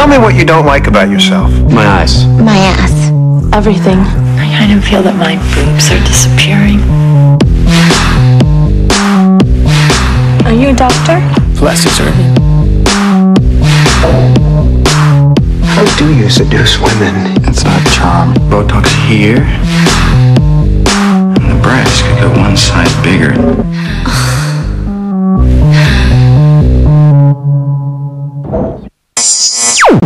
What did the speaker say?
Tell me what you don't like about yourself. My eyes. My ass. Everything. I kind of feel that my boobs are disappearing. Are you a doctor? Plastic surgeon. How do you seduce women? It's not charm. Botox here.